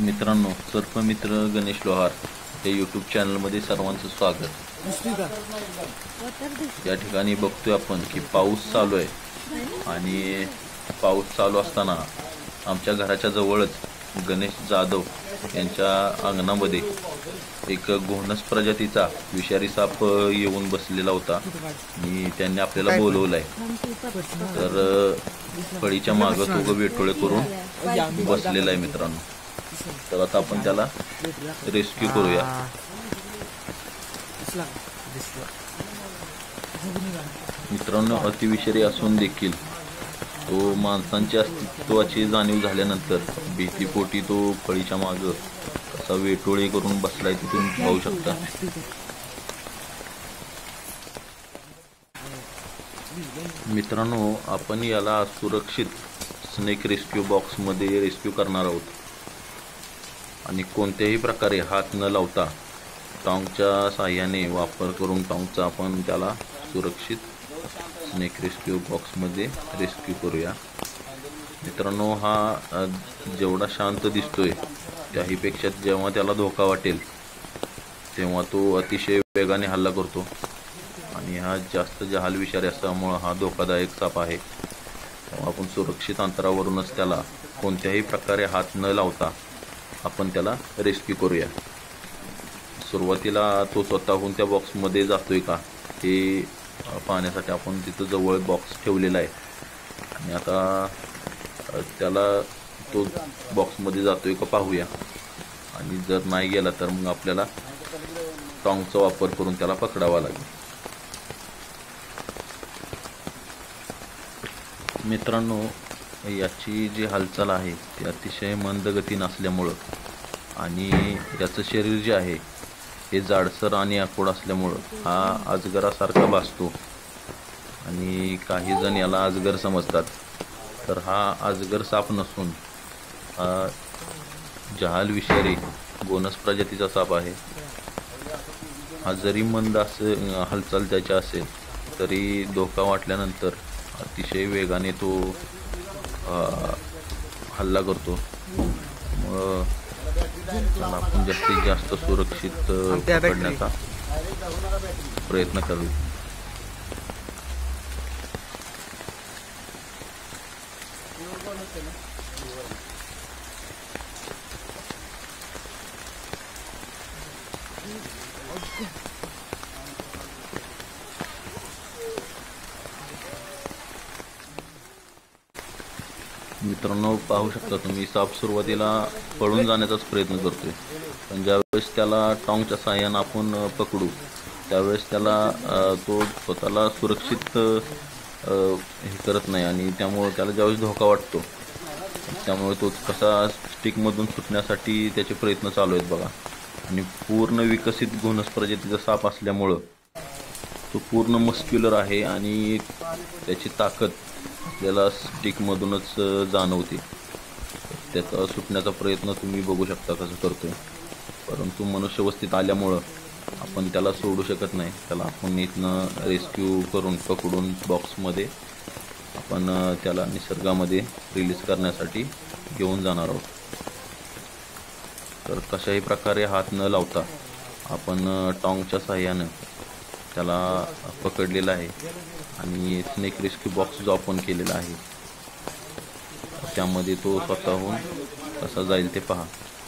मित्रांनो, सर्पमित्र गणेश लोहार हे यूट्यूब चॅनलमध्ये सर्वांचं स्वागत। या ठिकाणी बघतोय आपण की पाऊस चालू आहे आणि पाऊस चालू असताना आमच्या घराच्या जवळच गणेश जाधव यांच्या अंगणामध्ये एक घोणस प्रजातीचा विषारी साप येऊन बसलेला होता आणि त्यांनी आपल्याला बोलवलाय। तर फळीच्या मागं तो वेटोळे करून बसलेला आहे मित्रांनो। तर आता आपण त्याला रेस्क्यू करूया। मित्रांनो, अतिविषारी असून देखील तो माणसांच्या अस्तित्वाची जाणीव झाल्यानंतर भीतीपोटी तो फळीच्या मागं कसा वेटोळी करून बसलाय ते तुम्ही पाहू शकता। मित्रांनो, आपण याला सुरक्षित स्नेक रेस्क्यू बॉक्समध्ये रेस्क्यू करणार आहोत आणि कोणत्याही प्रकारे हात न लावता टॉंगच्या साहाय्याने वापर करून टॉंगचा आपण त्याला सुरक्षित स्नेक रेस्क्यू बॉक्समध्ये रेस्क्यू करूया। मित्रांनो, हा जेवढा शांत दिसतोय त्याहीपेक्षा जेव्हा त्याला धोका वाटेल तेव्हा तो अतिशय वेगाने हल्ला करतो आणि हा जास्त जहाल विषारी असल्यामुळे हा धोकादायक साप आहे। तेव्हा आपण सुरक्षित अंतरावरूनच त्याला कोणत्याही प्रकारे हात न लावता आपण त्याला रेस्क्यू करूया। सुरुवातीला तो स्वतःहून त्या बॉक्समध्ये जातोय का हे पाहण्यासाठी आपण तिथं जवळ बॉक्स ठेवलेला आहे आणि आता त्याला तो बॉक्समध्ये जातोय का पाहूया आणि जर नाही गेला तर मग आपल्याला टॉंगचा वापर करून त्याला पकडावा लागेल। मित्रांनो, याची जी हालचाल आहे ती अतिशय मंद गतीने असल्यामुळं आणि याचं शरीर जे आहे हे जाडसर आणि आखूड असल्यामुळं हा अजगरासारखा भासतो आणि काही जण याला अजगर समजतात। तर हा अजगर साप नसून हा जहाल विषारी घोणस प्रजातीचा साप आहे। हा जरी मंद असे हालचाल त्याची असेल तरी धोका वाटल्यानंतर अतिशय वेगाने तो हल्ला करतो। मग त्याला आपण जास्तीत जास्त सुरक्षित पकडण्याचा प्रयत्न करू। मित्रांनो, पाहू शकता तुम्ही साप सुरुवातीला पळून जाण्याचाच प्रयत्न करतोय, पण ज्यावेळेस त्याला टॉंगच्या साहाय्याने आपण पकडू त्यावेळेस त्याला तो स्वतःला सुरक्षित हे करत नाही आणि त्यामुळे त्याला ज्यावेळेस धोका वाटतो त्यामुळे तो कसा स्टिकमधून सुटण्यासाठी त्याचे प्रयत्न चालू आहेत बघा। आणि पूर्ण विकसित घोणस प्रजातीचा साप असल्यामुळं तो पूर्ण मस्क्युलर आहे आणि त्याची ताकद आपल्याला स्टिकमधूनच जाणवते। त्याचा सुटण्याचा प्रयत्न तुम्ही बघू शकता कसं करतोय, परंतु मनुष्यवस्थित आल्यामुळं आपण त्याला सोडू शकत नाही। त्याला आपण इथनं रेस्क्यू करून पकडून बॉक्समध्ये आपण त्याला निसर्गामध्ये रिलीज करण्यासाठी घेऊन जाणार आहोत। तर कशाही प्रकारे हात न लावता आपण टॉंगच्या साहाय्यानं त्याला पकडलेला आहे आणि स्नेक रेस्क्यू बॉक्स जो आपण केलेला आहे त्यामध्ये तो स्वतःहून कसा जाईल ते पहा।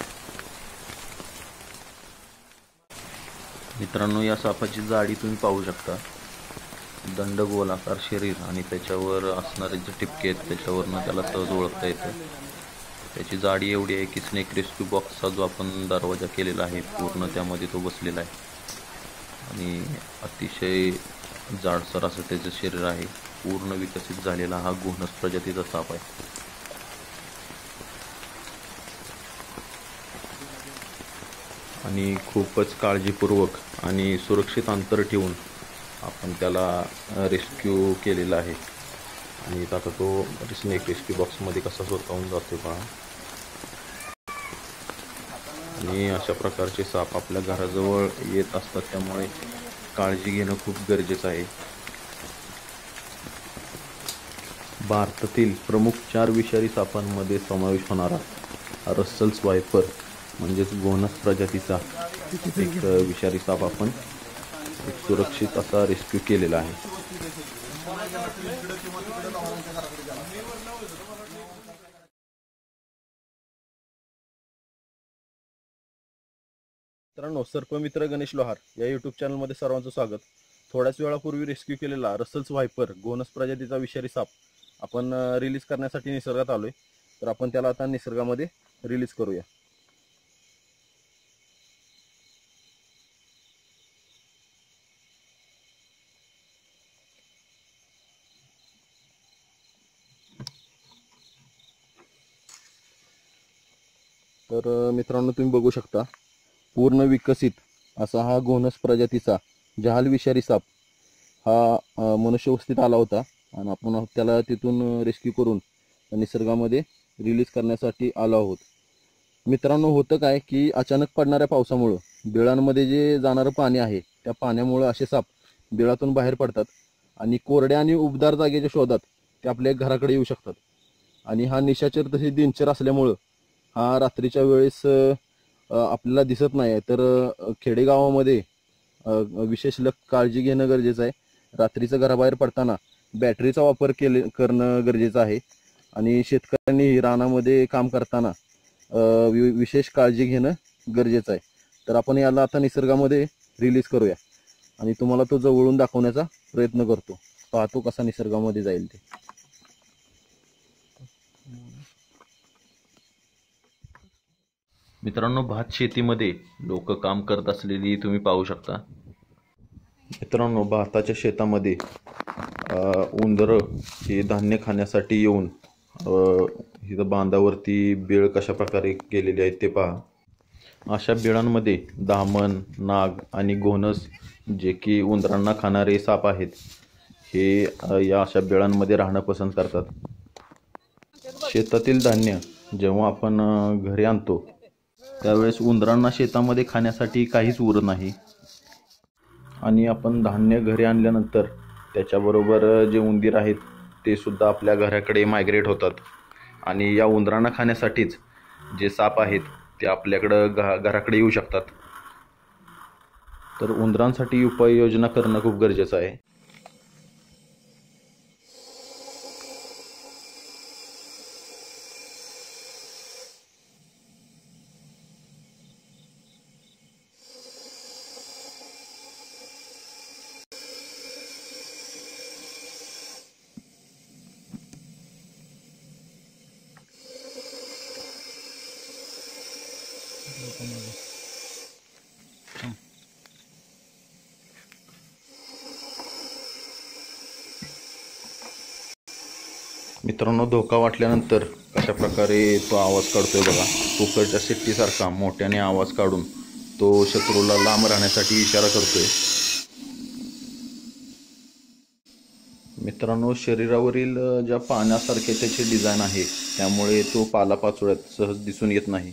मित्रांनो, या सापाची जाडी तुम्ही पाहू शकता। दंडगोलाकार शरीर आणि त्याच्यावर असणारे जे टिपके आहेत त्याच्यावरनं त्याला सहज ओळखता येतं। त्याची जाडी एवढी आहे की स्नेक रेस्क्यू बॉक्सचा जो आपण दरवाजा केलेला आहे पूर्ण त्यामध्ये तो बसलेला आहे आणि अतिशय जाडसर असं त्याचं शरीर आहे। पूर्ण विकसित झालेला हा घोणस प्रजातीचा साप आहे। आणि खूपच काळजीपूर्वक आणि सुरक्षित अंतर ठेवून आपण त्याला रेस्क्यू केलेला आहे आणि आता तो स्नेक रेस्क्यू बॉक्समध्ये कसा स्वतःहून जातो पहा। आणि अशा प्रकारचे साप आपल्या घराजवळ येत असतात त्यामुळे काळजी घेणं खूप गरजेचं आहे। भारतातील प्रमुख 4 विषारी सापांमध्ये समावेश होणारा रसेल्स वायपर म्हणजेच गोनस प्रजातीचा एक विषारी साप आपण एक सुरक्षित असा रेस्क्यू केलेला आहे. मित्रांनो, सर्पमित्र गणेश लोहार या यूट्यूब चॅनलमध्ये सर्वांचं स्वागत. थोड्याच वेळापूर्वी रेस्क्यू केलेला रसेल्स व्हायपर गोनस प्रजातीचा विषारी साप आपण रिलीज करण्यासाठी निसर्गात आलोय. तर आपण त्याला आता निसर्गामध्ये रिलीज करूया. तर मित्रांनो, तुम्ही बघू शकता पूर्ण विकसित असा हा गोनस प्रजातीचा जहाल विषारी साप हा मनुष्यवस्तीत आला होता आणि आपण त्याला तिथून रेस्क्यू करून निसर्गामध्ये रिलीज करण्यासाठी आलो आहोत. मित्रांनो, होतं काय की अचानक पडणाऱ्या पावसामुळं बिळांमध्ये जे जाणारं पाणी आहे त्या पाण्यामुळं असे साप बिळातून बाहेर पडतात आणि कोरड्या आणि उबदार जागेच्या शोधात ते आपल्या घराकडे येऊ शकतात. आणि हा निशाचर तसे दिनचर असल्यामुळं हा रात्रीच्या वेळेस आपल्याला दिसत नाही. तर खेडेगावामध्ये विशेष काळजी घेणं गरजेचं आहे. रात्रीचं घराबाहेर पडताना बॅटरीचा वापर करणं गरजेचं आहे. आणि शेतकऱ्यांनी रानामध्ये काम करताना विशेष काळजी घेणं गरजेचं आहे. तर आपण याला आता निसर्गामध्ये रिलीज करूया आणि तुम्हाला तो जवळून दाखवण्याचा प्रयत्न करतो. पाहतो कसा निसर्गामध्ये जाईल ते. मित्रांनो, भात शेतीमध्ये लोक काम करत असलेली तुम्ही पाहू शकता. मित्रांनो, भाताच्या शेतामध्ये उंदरं हे धान्य खाण्यासाठी येऊन इथं बांधावरती बेळ कशा प्रकारे केलेले आहेत ते पहा. अशा बेळांमध्ये दामण, नाग आणि घोणस जे की उंदरांना खाणारे साप आहेत हे या अशा बेळांमध्ये राहणं पसंत करतात. शेतातील धान्य जेव्हा आपण घरी आणतो त्यावेळेस उंदरांना शेतामध्ये खाण्यासाठी काहीच उरत नाही आणि आपण धान्य घरी आणल्यानंतर त्याच्याबरोबर जे उंदीर आहेत ते सुद्धा आपल्या घराकडे मायग्रेट होतात आणि या उंदरांना खाण्यासाठीच जे साप आहेत ते आपल्याकडं घराकडे येऊ शकतात. तर उंदरांसाठी उपाययोजना करणं खूप गरजेचं आहे. मित्रांनो, धोका वाटल्यानंतर कशा प्रकारे तो आवाज काढतोय बघा. कुकरच्या शिट्टीसारखा मोठ्याने आवाज काढून तो शत्रूला लांब राहण्यासाठी इशारा करतोय. मित्रांनो, शरीरावरील ज्या पाण्यासारखे त्याचे डिझाईन आहे त्यामुळे तो पालापाचोळ्यात सहज दिसून येत नाही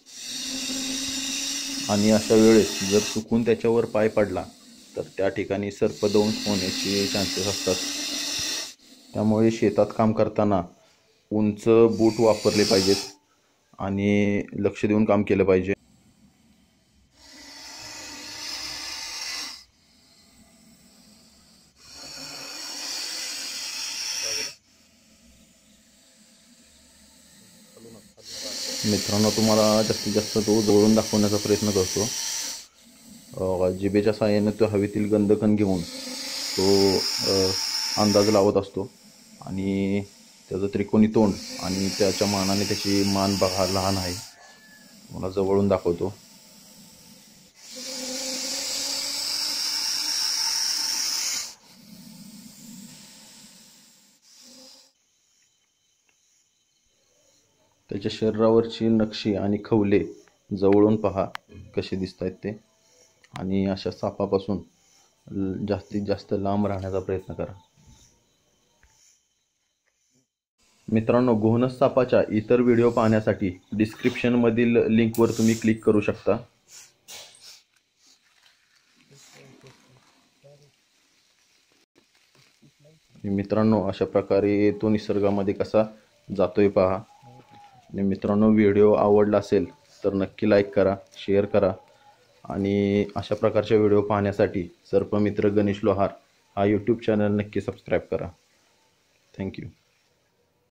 आणि अशा वेळेस जर चुकून त्याच्यावर पाय पडला तर त्या ठिकाणी सर्पदंश होण्याचे चान्सेस असतात. त्यामुळे शेतात काम करताना उंच बूट वापरले पाहिजेत आणि लक्ष देऊन काम केलं पाहिजे. मित्रांनो, तुम्हाला जास्तीत जास्त तो जवळून दाखवण्याचा प्रयत्न करतो. जिभेच्या साहाय्याने तो हवेतील गंधकण घेऊन तो अंदाज लावत असतो आणि त्याचं त्रिकोणी तोंड आणि त्याच्या मानाने त्याची मान बघा लहान आहे. मला जवळून दाखवतो. त्याच्या शरीरावरची नक्षी आणि खवले जवळून पहा कसे दिसत आहेत ते. आणि अशा सापापासून जास्तीत जास्त लांब राहण्याचा प्रयत्न करा. मित्रांनो, घोणस सापाच्या इतर व्हिडिओ पाहण्यासाठी डिस्क्रिप्शनमधील लिंकवर तुम्ही क्लिक करू शकता. मित्रांनो, अशा प्रकारे तो निसर्गामध्ये कसा जातोय पहा. आणि मित्रांनो, व्हिडिओ आवडला असेल तर नक्की लाईक करा, शेअर करा आणि अशा प्रकारच्या व्हिडिओ पाहण्यासाठी सर्पमित्र गणेश लोहार हा यूट्यूब चॅनल नक्की सबस्क्राईब करा. थँक्यू.